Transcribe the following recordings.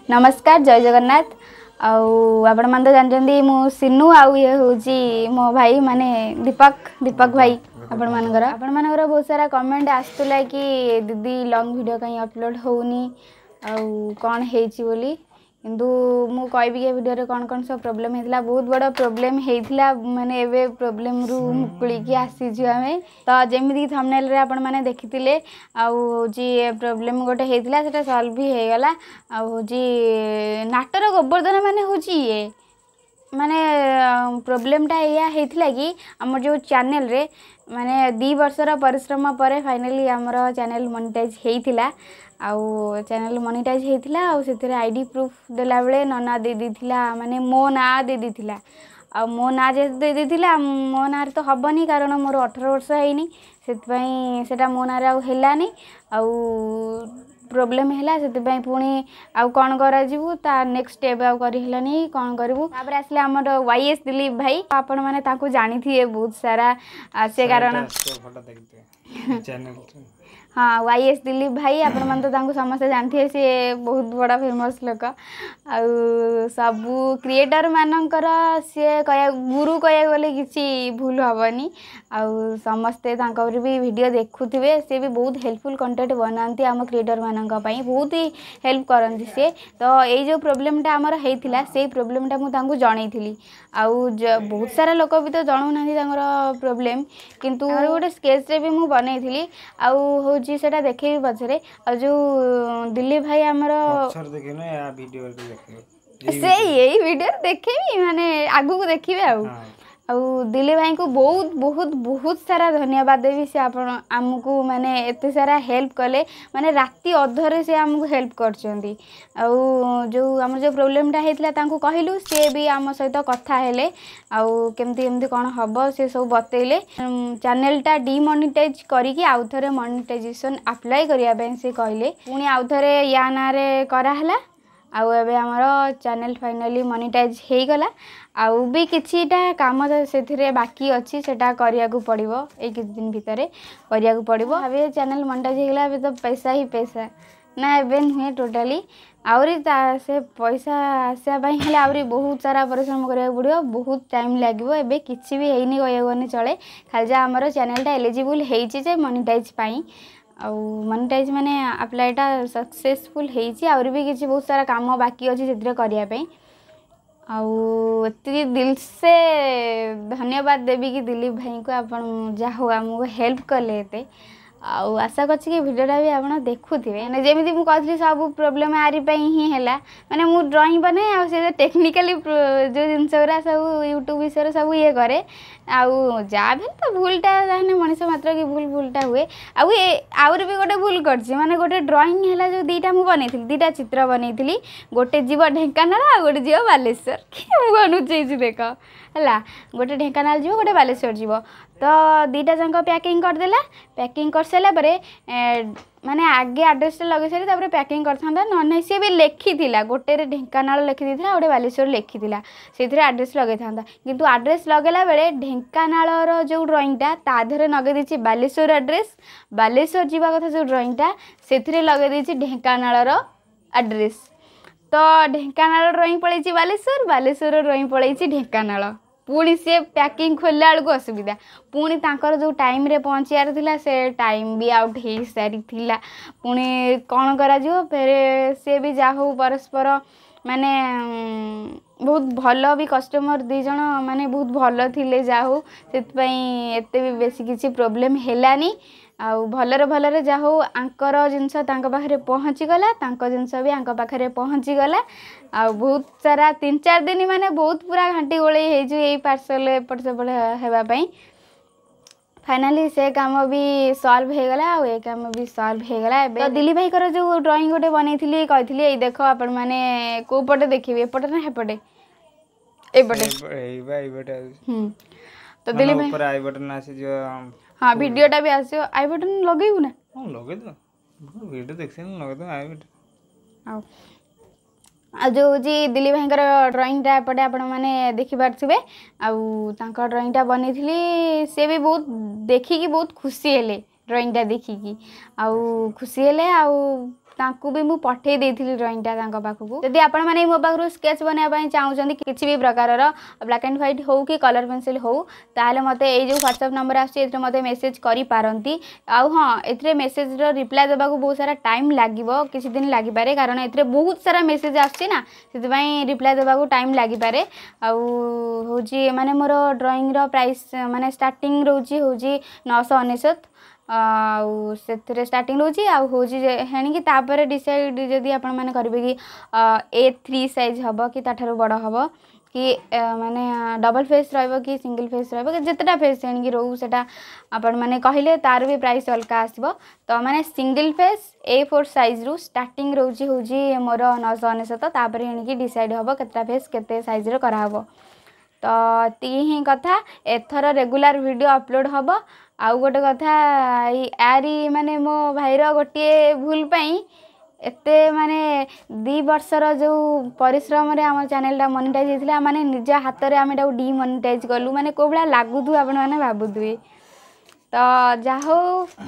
नमस्कार जय जगन्नाथ आपण मन तो जानते मु सिनु आउ ये हूँ मो भाई माने दीपक भाई आपण मानकर बहुत सारा कमेंट आसुला कि दीदी लॉन्ग वीडियो कहीं अपलोड होनी कौन हेची बोली किंतु मु कहबी के वीडियो रे कौन सब प्रॉब्लम हेतला बहुत बड़ा प्रॉब्लम हेतला माने एवे प्रॉब्लम रु मुकुली की आसी छु हमें तो जेमिति थंबनेल रे आपण माने देखितिले आउ जी प्रॉब्लम गोटे हेतला सेटा सॉल्व भी हे गला आउ जी नाटर गोवर्धन माने होची ये माने प्रॉब्लम या हेतला कि हमर जो चैनल रे माने 2 वर्षर परिश्रम पर फाइनली हमर चैनल मोनेटाइज हेतिला आउ चैनल मोनेटाइज हेतिला आउ सेतिर आईडी प्रूफ देला बेले नना दे दिथिला माने मो ना दे दिथिला आ मो ना जे दे दिथिला मो ना रे तो हबनी कारण मोर 18 वर्ष हेनी सेतपई सेटा मो ना रे आउ हेलानी आउ प्रॉब्लम हैला सेते पई पुणी आउ कोन करा जीवु ता नेक्स्ट स्टेप आउ करी हेलानी कोन करबु तापर आसले हमर वाईएस दिलीप भाई आपण माने ताको जानि थिए बहुत सारा से कारण फोटो देखते चैनल हाँ वाईएस दिलीप भाई आपण मन तो तांको समस्त जानथिए से बहुत बड़ा फेमस लोक आउ सबु क्रिएटर मानकर से कया गुरु कया बोले किछि भूल हबनी आउ समस्ते तांकर भी वीडियो देखुथिबे से भी बहुत हेल्पफुल कंटेंट बनांती हम क्रिएटर मानक पई बहुत ही हेल्प करंती से तो ए जो प्रॉब्लमटा हमर हेतिला से प्रॉब्लमटा मु तांको जणैथिली आउ बहुत सारा लोक भी तो जणौ नांती तांकर प्रॉब्लम किंतु गोटे स्केच रे भी मु बनैथिली आउ होजी सेटा देखेबी पछरे आ जो दिलीप भाई हमर पछर देखे ना या वीडियो रे देखे से यही वीडियो देखेबी माने आगु को देखिबे आउ दिलीप भाई को बहुत बहुत बहुत सारा धन्यवाद देवी से आपण आमको माने एते सारा हेल्प कले माने राती अधरे से आमको हेल्प करचंदी आउ जो हमर जो प्रॉब्लमटा हेतला तांको कहिलु से भी आम सहित कथा हेले आउ केमती केमती कोन हबो से सब बतेइले चैनलटा डीमोनेटाइज करी कि आउ थरे मोनेटाइजेशन अप्लाई करिया बेन से कहले पुनी आउ थरे या ना रे करा हला आउ एबे हमर चैनल फाइनली मोनेटाइज हे गला आउ भी किछिटा काम से बाकी अच्छी सेटा करिया को पड़िबो ए किछ दिन भितरे करिया को पड़िबो अबे चैनल मोनेटाइज हे गला अबे तो पैसा ही पैसा ना एबे हुए टोटली आउरी से पैसा आसा पई हेले आउरी बहुत सारा परिश्रम करिया पड़िबो बहुत टाइम लागिबो एबे किछि भी हेइनी कहयगने चले खाली जा हमर चैनलटा एलिजिबल हेइछि जे मोनेटाइज पई आउ मोनेटाइज माने अप्लाईटा सक्सेसफुल हेइछि आउरी भी किछि बहुत सारा काम बाकी अछि सेतिर करिया पई आउ एति दिल से धन्यवाद देवी कि दिलीप भाई को आपण जा हो हमको हेल्प कले एते आउ आशा करछि कि वीडियोटा भी आपण देखुथिबे माने जेमिति मु कहथि सब प्रॉब्लम आरी पई ही हैला माने मु ड्राइंग बने आ से टेक्निकली जो जिनसरा सब यूट्यूब विषय सब ये करे आउ जा भी तो भूलटा जाने मनुष्य मात्र की भूलटा हुए आउ आउर भी गोटे भूल करछि माने गोटे ड्राइंग हैला जो दीटा मु बनेथिली दीटा चित्र बनेथिली गोटे जीव ढेंकानाल आ गोटे जीव बालेश्वर मु अनुचैछि देख हैला गोटे ढेंकानाल जीव गोटे बालेश्वर जीव तो दीटा जंक पैकिंग कर देला पैकिंग कर सेला परे माने आगे एड्रेस लगे सारी तापर पैकिंग करथांदा न सी भी लिखी थिला गोटे रे ढेंकानाल लिखि दिथिला गोटे बालेश्वर लिखि थिला सेथिरे एड्रेस लगे थांदा किंतु एड्रेस लगेला बेले ढेंकानाल रो जो ड्राइंगटा ता धरे लगे दिछि बालेश्वर एड्रेस बालेश्वर जीवा कथा जो ड्राइंगटा सेथिरे लगे दिछि ढेंकानाल रो एड्रेस तो ढेंकानाल ड्राइंग पळैछि बालेश्वर बालेश्वर ड्राइंग पळैछि ढेंकानाल पुणी सी पैकिंग खोलला बेलू असुविधा पुणी तांकर जो टाइम रे पहुँचार थिला से टाइम भी आउट हो सारी थिला पुणी कौन करा जिवो फेर से भी जा हो परस्पर माने बहुत भल भी कस्टमर दी जण माने बहुत भल थिले जा हो सेतपई एते भी बेसी किछि प्रॉब्लम हेलानी आउ भलरे जा हो आंकर जिनस तांक पाखरे पहुँची गला तांक जिनस भी आंक पाखरे पहुँची गला आ बहुत सारा 3-4 दिन माने बहुत पूरा घाटी गोले हे जो ए पार्सल एपट सेपट हेबा पई फाइनली से काम भी सॉल्व हे गला आ ए काम भी सॉल्व हे गला एबे तो दिलीप भाई कर जो ड्राइंग गोटे बनैथिली कहथिली ए देखो आपण माने को पटे देखिबे एपटे ना हेपटे एपटे एबे तो दिलीप भाई ऊपर आई बटन आसी जो हाँ वीडियोटा भी आसियो आई बटन लगेबू ना हां लगे दो वीडियो देखछन लगे दो आई बटन आ जो जी दिलीप भाई ड्राइंगटा एपटे आपण माने देखि पारथिबे आउ तांका ड्राइंगटा बनेथिली से भी बहुत देखि कि बहुत खुशी हेले ड्राइंगटा देखि कि आउ खुशी हेले आउ तांकु भी मु पठे देथिली ड्राइंगटा तांका पाखकु जदि आपण माने मो पाखरु स्केच बना पई चाहउचंदी किछि भी प्रकार रो ब्लैक एंड व्हाइट हो कि कलर पेंसिल हो ताले मते ए जो व्हाट्सएप नंबर आछि एथरे मते मेसेज करि पारंती आउ हां एथरे मेसेज रो रिप्लाई देबा को बहुत सारा टाइम लागिवो किछि दिन लागि पारे कारण एथरे बहुत सारा मेसेज आछि ना सेति पई रिप्लाई देबा को टाइम लागि पारे आउ होजी माने मोर ड्राइंग रो प्राइस माने स्टार्टिंग रहउची होजी 999 आउ से स्टार्टिंग रोची आउ होची हेणी कि तापर डिसाइड जदि आपण माने करबे कि A3 साइज हबो कि ताठारो बड़ हबो कि माने डबल फेस रहबो कि सिंगल फेस रहबो कि जतटा फेस हेणी कि रहू सेटा आपण माने कहिले तार भी प्राइस अलका आसीबो तो माने सिंगल फेस A4 साइज रु स्टार्टिंग रोची होजी मोर 999 तापर हेणी कि डिसाइड हबो केतटा फेस केते साइज रो करा हबो तो ती ही कथा एथर रेगुलर वीडियो अपलोड हबो आउ गोटे कथा यारी माने मो भाईर गोटे भूल पाई एते माने 2 वर्षर जो परिश्रम रे आम चैनल मोनेटाइज होइथिला माने निज हाथ रे आमे डाउ डिमोनेटाइज कलु माने कोबला लागुथु आपण माने भाबुथुई तो जाहो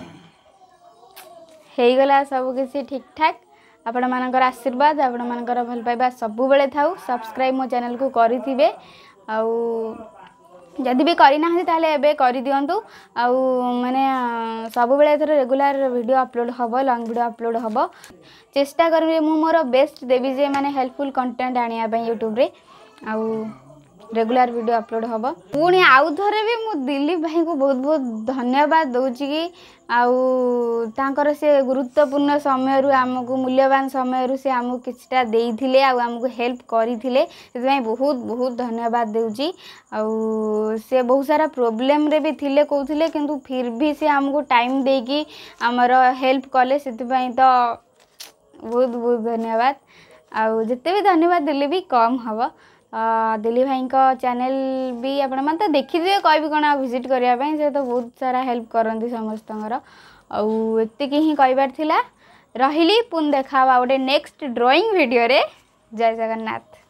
हेई गला सब किसी ठीक ठाक आपण मानकर आशीर्वाद आपण मानकर भल पाइबा सब बेले थाउ सब्सक्राइब मो चैनल को करिथिबे आउ जदि भी करना ताले एबे करि दियंतु आउ माने सब बेले एथर रेगुलर वीडियो अपलोड हबो लॉन्ग वीडियो अपलोड हबो चेष्टा करबे मु मोर बेस्ट देबी जे माने हेल्पफुल कंटेंट आनिया पई YouTube रे आउ रेगुलर वीडियो अपलोड हबो पुणी आउ थरे भी मु दिलीप भाई को बहुत बहुत धन्यवाद दउची कि आउ तांकर से गुरुत्वपूर्ण समय रु हमकु मूल्यवान समय रु से हमकु किछटा देइथिले आउ हमकु हेल्प करिथिले सेति बहुत बहुत धन्यवाद देउची आउ से बहुत सारा प्रॉब्लम रे भी थिले कहउथिले किंतु फिर भी से हमकु टाइम देकी हमर हेल्प कले सेति तो बहुत बहुत धन्यवाद आउ जते भी धन्यवाद दिले भी कम हबो दिलीप भाई को चैनल भी आपण मन तो देखि दिए कहबी कोन विजिट करिया पई से तो बहुत सारा हेल्प करंती समस्तंगर आउ एतिकी ही कहबार थिला रहिली पुन देखावा गोटे नेक्स्ट ड्राइंग वीडियो रे जय जगन्नाथ।